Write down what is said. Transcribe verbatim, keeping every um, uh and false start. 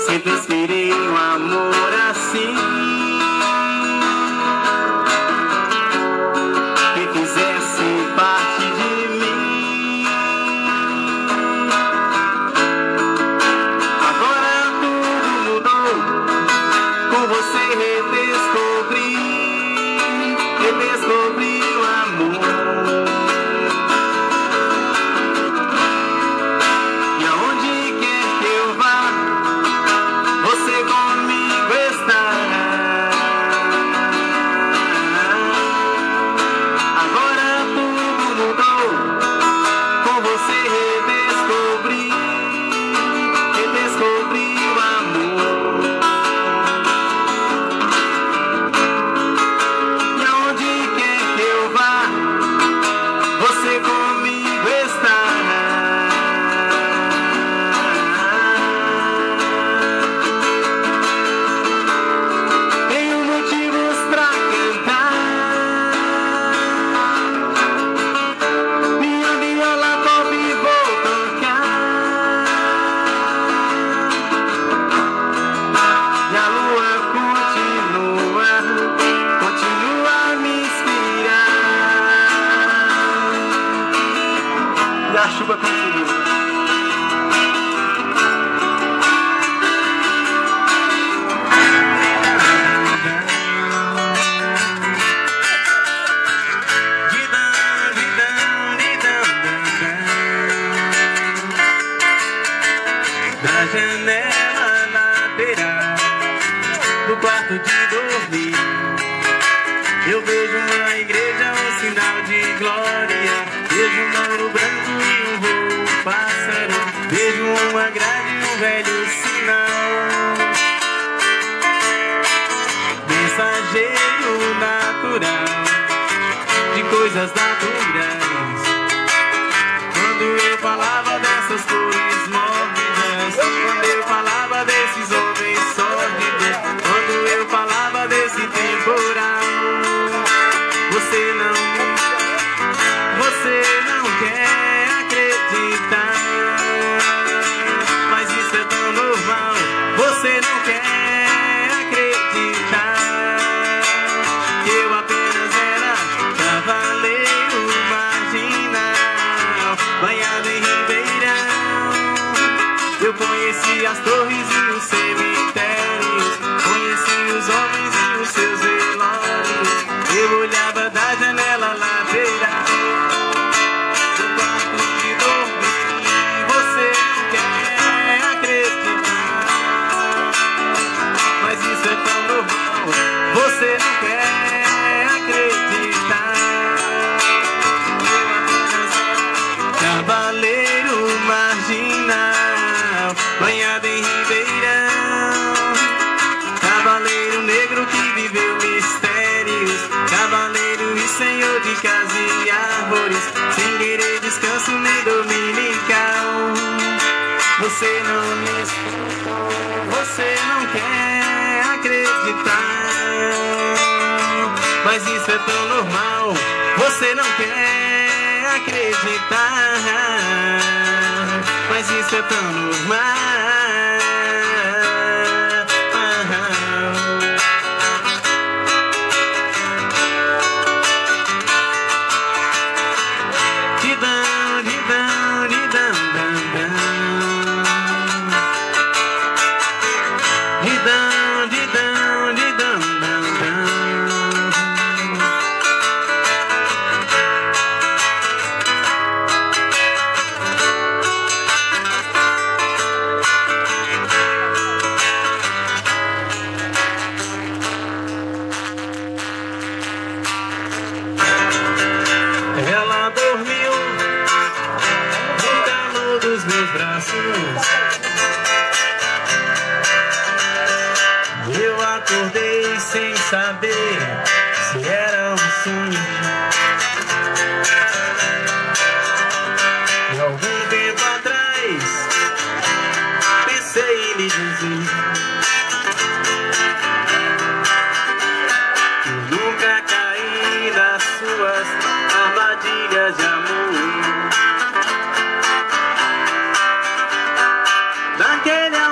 Sempre esperei um amor assim, que fizesse parte de mim. Agora tudo mudou, com você redescobri, redescobri o amor. E aonde quer que eu vá, você comigo estará. Agora tudo mudou, com você redescobri, redescobri o amor. E aonde quer que eu vá, você comigo estará. Tenho motivos pra cantar, minha viola toca e vou tocar, e a lua continua, continua a me inspirar, e a chuva continua. Da janela lateral do quarto de dormir, eu vejo uma igreja, um sinal de glória. Vejo um muro branco e um voo pássaro. Vejo uma grade e um velho sinal, mensageiro natural de coisas naturais. Quando eu falava dessas cores mórbidas, quando eu falava desses homens sórdidos, quando eu falava desse temporal, você não, você não quer acreditar, mas isso é tão normal. Você não quer acreditar que eu apenas era cavaleiro marginal, banhado em ribeirão. Eu conheci as torres e os cemitérios, conheci os homens e os seus velórios. Eu olhava da janela lateral do quarto de dormir. Você não quer acreditar, mas isso é tão normal. Você não quer acreditar. Eu apenas era cavaleiro marginal, banhado em ribeirão. Cavaleiro negro que viveu mistérios, cavaleiro e senhor de casa e árvores, sem querer descanso nem dominical. Você não me escutou, você não quer acreditar, mas isso é tão normal. Você não quer acreditar, mas isso é tão normal. Didam, didam, didam, dam, dam. Didam, didam, didam, dam, dam. Ela dormiu no calo dos meus braços. Eu acordei sem saber se era um sonho. E algum tempo atrás pensei em lhe dizer que nunca caí nas suas armadilhas de amor. Naquele